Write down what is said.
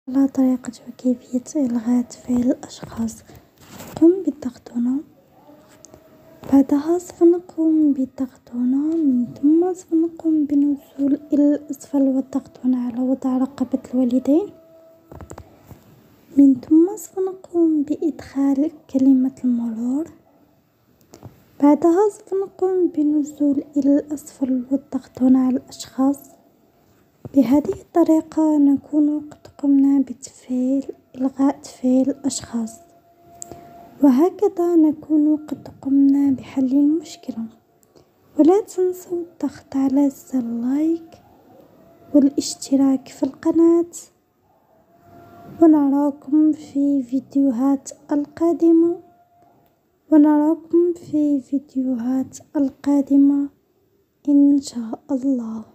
على طريقة وكيفية إلغاء تفعيل الأشخاص. قم بالضغط هنا، بعدها سوف نقوم بالضغط هنا، من ثم سوف نقوم بالنزول إلى الأسفل والضغط هنا على وضع رقبة الوالدين، من ثم سوف نقوم بإدخال كلمة المرور، بعدها سوف نقوم بالنزول إلى الأسفل والضغط هنا على الأشخاص. بهذه الطريقة نكون قد قمنا إلغاء تفعيل الأشخاص، وهكذا نكون قد قمنا بحل المشكلة. ولا تنسوا الضغط على زر لايك والاشتراك في القناة، ونراكم في فيديوهات القادمة إن شاء الله.